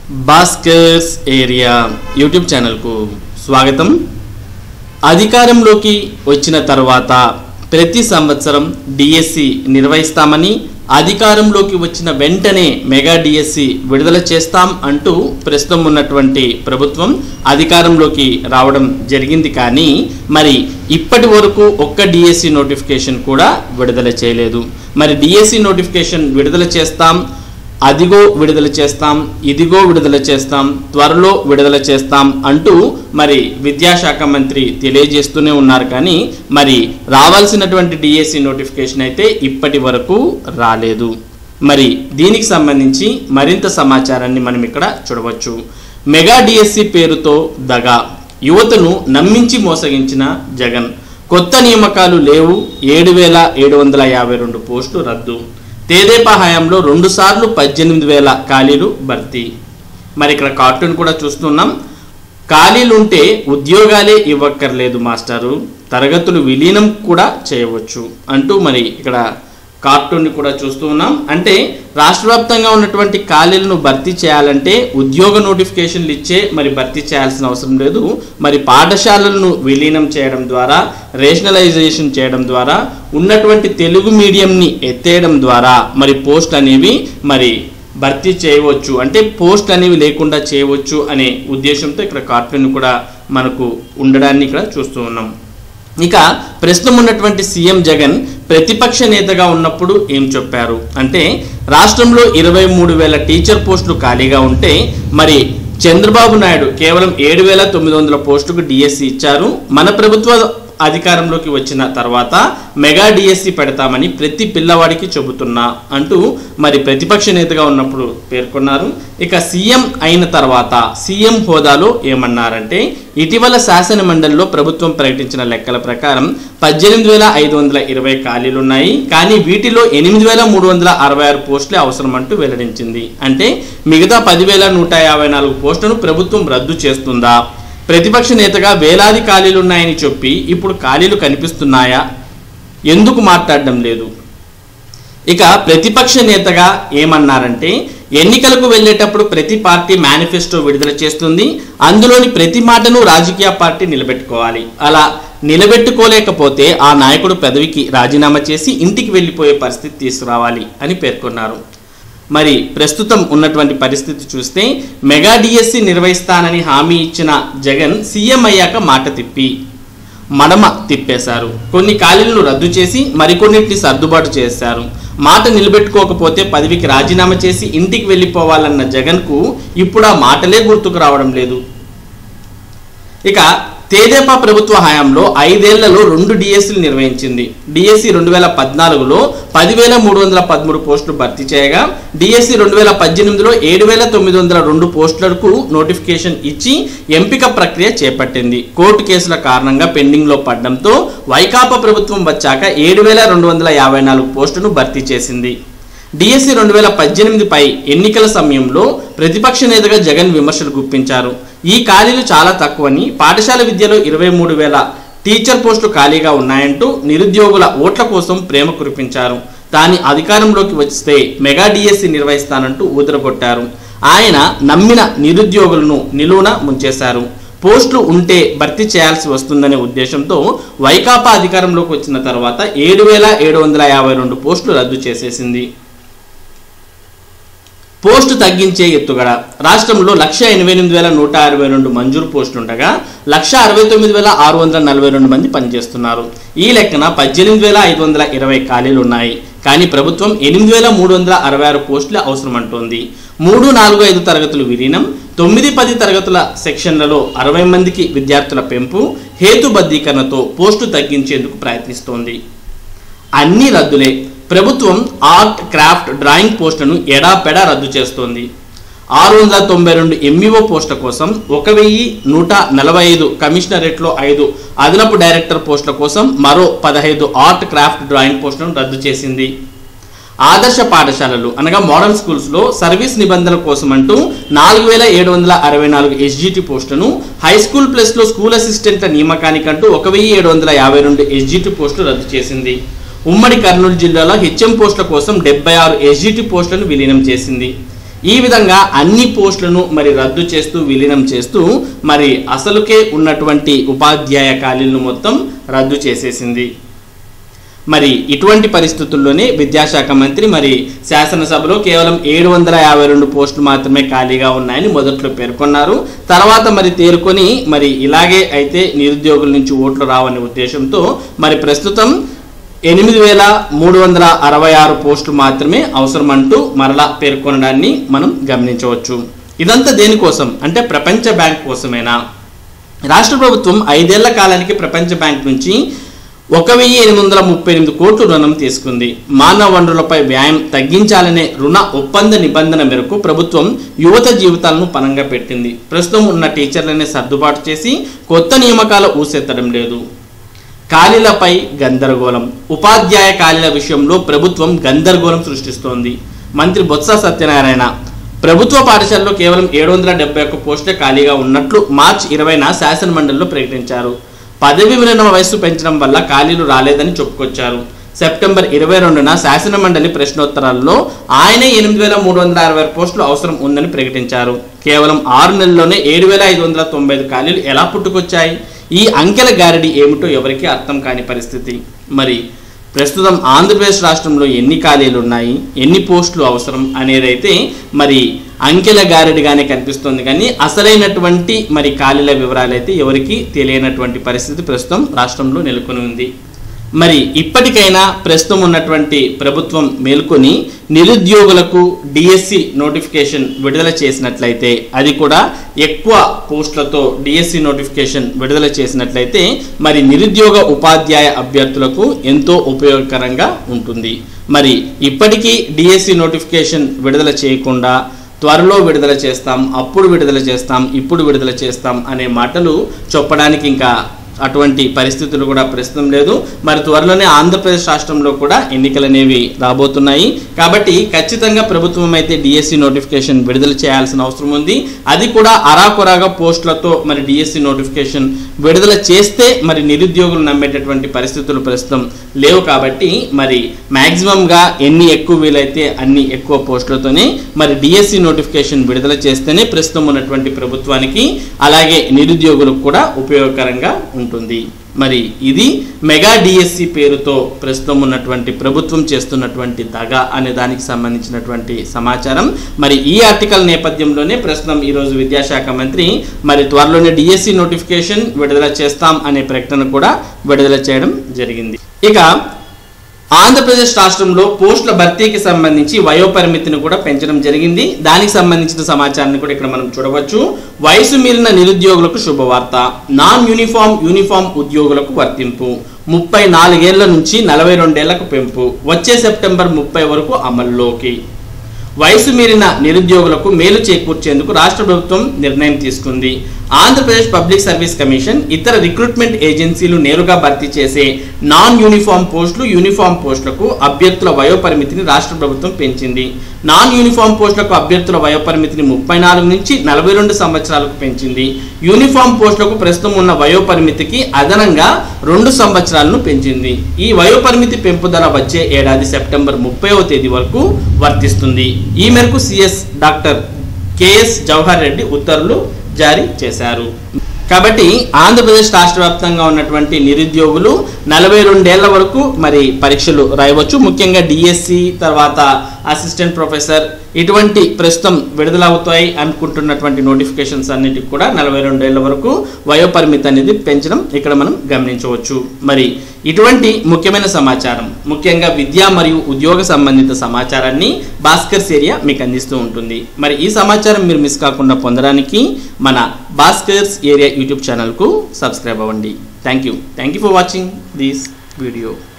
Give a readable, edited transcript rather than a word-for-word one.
Bhaskar's area YouTube ఛానల్కు స్వాగతం. అధికారంలోకి వచ్చిన తర్వాత ప్రతి సంవత్సరం డిఎస్సి నిర్వహిస్తామని, అధికారంలోకి వచ్చిన వెంటనే మెగా డిఎస్సి విడుదల చేస్తాం అంటూ ప్రస్తుతం ఉన్నటువంటి ప్రభుత్వం అధికారంలోకి రావడం జరిగింది. కానీ మరి ఇప్పటి వరకు ఒక్క డిఎస్సి నోటిఫికేషన్ కూడా విడుదల చేయలేదు. మరి డిఎస్సి నోటిఫికేషన్ విడుదల చేస్తాం, అదిగో విడుదల చేస్తాం, ఇదిగో విడుదల చేస్తాం, త్వరలో విడుదల చేస్తాం అంటూ మరి విద్యాశాఖ మంత్రి తెలియజేస్తూనే ఉన్నారు. కానీ మరి రావాల్సినటువంటి డిఎస్సి నోటిఫికేషన్ అయితే ఇప్పటి వరకు రాలేదు. మరి దీనికి సంబంధించి మరింత సమాచారాన్ని మనం ఇక్కడ చూడవచ్చు. మెగా డిఎస్సి పేరుతో దగా, యువతను నమ్మించి మోసగించిన జగన్, కొత్త నియామకాలు లేవు, 7,752 పోస్టులు రద్దు, తెదేపా హయాంలో 2 సార్లు 18,000 ఖాళీలు భర్తీ. మరి ఇక్కడ కార్టూన్ కూడా చూస్తున్నాం. ఖాళీలు ఉంటే ఉద్యోగాలే ఇవ్వక్కర్లేదు మాస్టారు, తరగతులు విలీనం కూడా చేయవచ్చు అంటూ మరి ఇక్కడ కార్టూన్ని కూడా చూస్తూ ఉన్నాం. అంటే రాష్ట్ర వ్యాప్తంగా ఉన్నటువంటి ఖాళీలను భర్తీ చేయాలంటే ఉద్యోగ నోటిఫికేషన్లు ఇచ్చే మరి భర్తీ చేయాల్సిన అవసరం లేదు. మరి పాఠశాలలను విలీనం చేయడం ద్వారా, రేషనలైజేషన్ చేయడం ద్వారా, ఉన్నటువంటి తెలుగు మీడియంని ఎత్తేయడం ద్వారా మరి పోస్ట్ అనేవి మరి భర్తీ చేయవచ్చు, అంటే పోస్ట్ అనేవి లేకుండా చేయవచ్చు అనే ఉద్దేశంతో ఇక్కడ కార్టూన్ కూడా మనకు ఉండడాన్ని ఇక్కడ చూస్తూ ఉన్నాం. ఇక ప్రస్తుతం ఉన్నటువంటి సీఎం జగన్ ప్రతిపక్ష నేతగా ఉన్నప్పుడు ఏం చెప్పారు అంటే, రాష్ట్రంలో 23,000 టీచర్ పోస్టులు ఖాళీగా ఉంటే మరి చంద్రబాబు నాయుడు కేవలం 7,900 పోస్టులకు డిఎస్సి ఇచ్చారు. మన ప్రభుత్వ అధికారంలోకి వచ్చిన తర్వాత మెగా డిఎస్సి పెడతామని ప్రతి పిల్లవాడికి చెబుతున్నా అంటూ మరి ప్రతిపక్ష నేతగా ఉన్నప్పుడు పేర్కొన్నారు. ఇక సీఎం అయిన తర్వాత సీఎం హోదాలో ఏమన్నారంటే, ఇటీవల శాసన మండలిలో ప్రభుత్వం ప్రకటించిన లెక్కల ప్రకారం 18,520 ఖాళీలున్నాయి, కానీ వీటిలో 8,366 పోస్టులే అవసరం అంటూ వెల్లడించింది. అంటే మిగతా 10,154 పోస్టులను ప్రభుత్వం రద్దు చేస్తుందా? ప్రతిపక్ష నేతగా వేలాది ఖాళీలున్నాయని చెప్పి ఇప్పుడు ఖాళీలు కనిపిస్తున్నాయా? ఎందుకు మాట్లాడడం లేదు? ఇక ప్రతిపక్ష నేతగా ఏమన్నారంటే, ఎన్నికలకు వెళ్ళేటప్పుడు ప్రతి పార్టీ మేనిఫెస్టో విడుదల చేస్తుంది, అందులోని ప్రతి మాటను రాజకీయ పార్టీ నిలబెట్టుకోవాలి, అలా నిలబెట్టుకోలేకపోతే ఆ నాయకుడు పదవికి రాజీనామా చేసి ఇంటికి వెళ్ళిపోయే పరిస్థితి తీసుకురావాలి అని పేర్కొన్నారు. మరి ప్రస్తుతం ఉన్నటువంటి పరిస్థితి చూస్తే మెగా డిఎస్సి నిర్వహిస్తానని హామీ ఇచ్చిన జగన్ సీఎం అయ్యాక మాట మడమ తిప్పేశారు. కొన్ని ఖాళీలను రద్దు చేసి మరికొన్నింటిని సర్దుబాటు చేశారు. మాట నిలబెట్టుకోకపోతే పదవికి రాజీనామా చేసి ఇంటికి వెళ్ళిపోవాలన్న జగన్కు ఇప్పుడు ఆ మాటలే గుర్తుకు రావడం లేదు. ఇక తెదేపా ప్రభుత్వ హయాంలో 5 ఏళ్లలో 2 డిఎస్సీలు నిర్వహించింది. డిఎస్సి 2014లో 10,313 పోస్టులు భర్తీ చేయగా, డిఎస్సి 2018లో 7,902 పోస్టులకు నోటిఫికేషన్ ఇచ్చి ఎంపిక ప్రక్రియ చేపట్టింది. కోర్టు కేసుల కారణంగా పెండింగ్లో పడడంతో వైకాపా ప్రభుత్వం వచ్చాక 7,254 పోస్టును భర్తీ చేసింది. డిఎస్సి 2018 పై ఎన్నికల సమయంలో ప్రతిపక్ష నేతగా జగన్ విమర్శలు గుప్పించారు. ఈ ఖాళీలు చాలా తక్కువని, పాఠశాల విద్యలో 23,000 టీచర్ పోస్టులు ఖాళీగా ఉన్నాయంటూ నిరుద్యోగుల ఓట్ల కోసం ప్రేమ కురిపించారు. తాను అధికారంలోకి వస్తే మెగా డిఎస్సి నిర్వహిస్తానంటూ ఊదరగొట్టారు. ఆయన నమ్మిన నిరుద్యోగులను నిలువున ముంచేశారు. పోస్టులు ఉంటే భర్తీ చేయాల్సి వస్తుందనే ఉద్దేశంతో వైకాపా అధికారంలోకి వచ్చిన తర్వాత 7,752 పోస్టులు రద్దు చేసేసింది. పోస్టు తగ్గించే ఎత్తుగడ, రాష్ట్రంలో 1,88,162 మంజూరు పోస్టులు ఉండగా 1,69,642 మంది పనిచేస్తున్నారు. ఈ లెక్కన 18,520 ఖాళీలు ఉన్నాయి. కానీ ప్రభుత్వం 8,366 పోస్టులు అవసరం అంటోంది. 3, 4, 5 తరగతులు విలీనం, 9, 10 తరగతుల సెక్షన్లలో 60 మందికి విద్యార్థుల పెంపు, హేతుబద్ధీకరణతో పోస్టు తగ్గించేందుకు ప్రయత్నిస్తోంది. అన్ని రద్దులే. ప్రభుత్వం ఆర్ట్, క్రాఫ్ట్, డ్రాయింగ్ పోస్టులను ఎడాపెడా రద్దు చేస్తోంది. 692 ఎంఈఓ పోస్టుల కోసం 1,145 కమిషనరేట్లో 5 అదనపు డైరెక్టర్ పోస్టుల కోసం మరో 15 ఆర్ట్, క్రాఫ్ట్, డ్రాయింగ్ పోస్టులను రద్దు చేసింది. ఆదర్శ పాఠశాలలు అనగా మోడల్ స్కూల్స్లో సర్వీస్ నిబంధనల కోసం అంటూ 4,764 ఎస్జిటి పోస్టులను, హై స్కూల్ ప్లస్లో స్కూల్ అసిస్టెంట్ల నియామకానికంటూ 1,752 ఎస్జిటి పోస్టులు రద్దు చేసింది. ఉమ్మడి కర్నూలు జిల్లాలో హెచ్ఎం పోస్టుల కోసం 76 ఎస్జిటి పోస్టులను విలీనం చేసింది. ఈ విధంగా అన్ని పోస్టులను మరి రద్దు చేస్తూ విలీనం చేస్తూ మరి అసలుకే ఉన్నటువంటి ఉపాధ్యాయ ఖాళీలను మొత్తం రద్దు చేసేసింది. మరి ఇటువంటి పరిస్థితుల్లోనే విద్యాశాఖ మంత్రి మరి శాసనసభలో కేవలం 752 పోస్టులు మాత్రమే ఖాళీగా ఉన్నాయని మొదట్లో పేర్కొన్నారు. తర్వాత మరి తేరుకొని మరి ఇలాగే అయితే నిరుద్యోగుల నుంచి ఓట్లు రావనే ఉద్దేశంతో మరి ప్రస్తుతం 8366 పోస్టులు మాత్రమే అవసరమంటూ మరలా పేర్కొనడాన్ని మనం గమనించవచ్చు. ఇదంతా దేనికోసం అంటే ప్రపంచ బ్యాంక్ కోసమేనా? రాష్ట్ర ప్రభుత్వం 5 ఏళ్ల కాలానికి ప్రపంచ బ్యాంక్ నుంచి 1838 కోట్లు రుణం తీసుకుంది. మానవ వనరులపై వ్యయం తగ్గించాలనే రుణ ఒప్పంద నిబంధన మేరకు ప్రభుత్వం యువత జీవితాలను పణంగా పెట్టింది. ప్రస్తుతం ఉన్న టీచర్లనే సర్దుబాటు చేసి కొత్త నియామకాల ఊసెత్తడం లేదు. ఖాళీలపై గందరగోళం. ఉపాధ్యాయ ఖాళీల విషయంలో ప్రభుత్వం గందరగోళం సృష్టిస్తోంది. మంత్రి బొత్స సత్యనారాయణ ప్రభుత్వ పాఠశాలలో కేవలం 771 పోస్టులే ఖాళీగా ఉన్నట్లు మార్చి 20న శాసనమండలిలో ప్రకటించారు. పదవి విరమణ వయస్సు పెంచడం వల్ల ఖాళీలు రాలేదని చెప్పుకొచ్చారు. సెప్టెంబర్ 22న శాసనమండలి ప్రశ్నోత్తరాల్లో ఆయనే 8360 పోస్టులు అవసరం ఉందని ప్రకటించారు. కేవలం 6 నెలల్లోనే 7595 ఖాళీలు ఎలా పుట్టుకొచ్చాయి? ఈ అంకెల గారడి ఏమిటో ఎవరికీ అర్థం కాని పరిస్థితి. మరి ప్రస్తుతం ఆంధ్రప్రదేశ్ రాష్ట్రంలో ఎన్ని ఖాళీలు ఉన్నాయి, ఎన్ని పోస్టులు అవసరం అనేదైతే మరి అంకెల గారడిగానే కనిపిస్తుంది. కానీ అసలైనటువంటి మరి ఖాళీల వివరాలు అయితే ఎవరికి తెలియనటువంటి పరిస్థితి ప్రస్తుతం రాష్ట్రంలో నెలకొని ఉంది. మరి ఇప్పటికైనా ప్రస్తుతం ఉన్నటువంటి ప్రభుత్వం మేల్కొని నిరుద్యోగులకు డిఎస్సి నోటిఫికేషన్ విడుదల చేసినట్లయితే, అది కూడా ఎక్కువ పోస్టులతో డిఎస్సి నోటిఫికేషన్ విడుదల చేసినట్లయితే మరి నిరుద్యోగ ఉపాధ్యాయ అభ్యర్థులకు ఎంతో ఉపయోగకరంగా ఉంటుంది. మరి ఇప్పటికీ డిఎస్సి నోటిఫికేషన్ విడుదల చేయకుండా త్వరలో విడుదల చేస్తాం, అప్పుడు విడుదల చేస్తాం, ఇప్పుడు విడుదల చేస్తాం అనే మాటలు చెప్పడానికి ఇంకా అటువంటి పరిస్థితులు కూడా ప్రస్తుతం లేదు. మరి త్వరలోనే ఆంధ్రప్రదేశ్ రాష్ట్రంలో కూడా ఎన్నికలు అనేవి రాబోతున్నాయి. కాబట్టి ఖచ్చితంగా ప్రభుత్వం అయితే డిఎస్సి నోటిఫికేషన్ విడుదల చేయాల్సిన అవసరం ఉంది. అది కూడా అరాకొరాగా పోస్టులతో మరి డిఎస్సి నోటిఫికేషన్ విడుదల చేస్తే మరి నిరుద్యోగులు నమ్మేటటువంటి పరిస్థితులు ప్రస్తుతం లేవు. కాబట్టి మరి మ్యాక్సిమంగా ఎన్ని ఎక్కువ వీలైతే అన్ని ఎక్కువ పోస్టులతోనే మరి డిఎస్సి నోటిఫికేషన్ విడుదల చేస్తేనే ప్రస్తుతం ఉన్నటువంటి ప్రభుత్వానికి అలాగే నిరుద్యోగులకు కూడా ఉపయోగకరంగా ఉంటుంది. మరి ఇది మెగా డిఎస్సి పేరుతో ప్రస్తుతం ఉన్నటువంటి ప్రభుత్వం చేస్తున్నటువంటి దగా అనే దానికి సంబంధించినటువంటి సమాచారం. మరి ఈ ఆర్టికల్ నేపథ్యంలోనే ప్రస్తుతం ఈరోజు విద్యాశాఖ మంత్రి మరి త్వరలోనే డిఎస్సి నోటిఫికేషన్ విడుదల చేస్తాం అనే ప్రకటన కూడా విడుదల చేయడం జరిగింది. ఇక ఆంధ్రప్రదేశ్ రాష్ట్రంలో పోస్టుల భర్తీకి సంబంధించి వయోపరిమితిని కూడా పెంచడం జరిగింది. దానికి సంబంధించిన సమాచారాన్ని కూడా ఇక్కడ మనం చూడవచ్చు. వయసు మీరిన నిరుద్యోగులకు శుభవార్త. నాన్ యూనిఫామ్ ఉద్యోగులకు వర్తింపు. 34 ఏళ్ల నుంచి 42 ఏళ్లకు పెంపు. వచ్చే సెప్టెంబర్ 30 వరకు అమల్లోకి. వయసు మీరిన నిరుద్యోగులకు మేలు చేకూర్చేందుకు రాష్ట్ర ప్రభుత్వం నిర్ణయం తీసుకుంది. ఆంధ్రప్రదేశ్ పబ్లిక్ సర్వీస్ కమిషన్ ఇతర రిక్రూట్మెంట్ ఏజెన్సీలు నేరుగా భర్తీ చేసే నాన్ యూనిఫామ్ పోస్టులు, యూనిఫామ్ పోస్టులకు అభ్యర్థుల వయోపరిమితిని రాష్ట్ర ప్రభుత్వం పెంచింది. నాన్ యూనిఫామ్ పోస్టులకు అభ్యర్థుల వయోపరిమితిని 34 నుంచి 42 సంవత్సరాలకు పెంచింది. యూనిఫామ్ పోస్టులకు ప్రస్తుతం ఉన్న వయోపరిమితికి అదనంగా 2 సంవత్సరాలను పెంచింది. ఈ వయోపరిమితి పెంపుదల వచ్చే ఏడాది సెప్టెంబర్ 30వ తేదీ వరకు వర్తిస్తుంది. ఈ మేరకు CS doctor KS Jawahar Reddy ఉత్తర్వులు జారీ చేశారు. కాబట్టి ఆంధ్రప్రదేశ్ రాష్ట్ర వ్యాప్తంగా ఉన్నటువంటి నిరుద్యోగులు 42 ఏళ్ల వరకు మరి పరీక్షలు రాయవచ్చు. ముఖ్యంగా డిఎస్సి తర్వాత అసిస్టెంట్ ప్రొఫెసర్ ఇటువంటి ప్రస్తుతం విడుదలవుతాయి అనుకుంటున్నటువంటి నోటిఫికేషన్స్ అన్నిటికి కూడా 42 ఏళ్ల వరకు వయోపరిమితి అనేది పెంచడం ఇక్కడ మనం గమనించవచ్చు. మరి ఇటువంటి ముఖ్యమైన సమాచారం, ముఖ్యంగా విద్య మరియు ఉద్యోగ సంబంధిత సమాచారాన్ని భాస్కర్స్ ఏరియా మీకు అందిస్తూ ఉంటుంది. మరి ఈ సమాచారం మీరు మిస్ కాకుండా పొందడానికి మన భాస్కర్స్ ఏరియా యూట్యూబ్ ఛానల్కు సబ్స్క్రైబ్ అవ్వండి. Thank you for watching this video.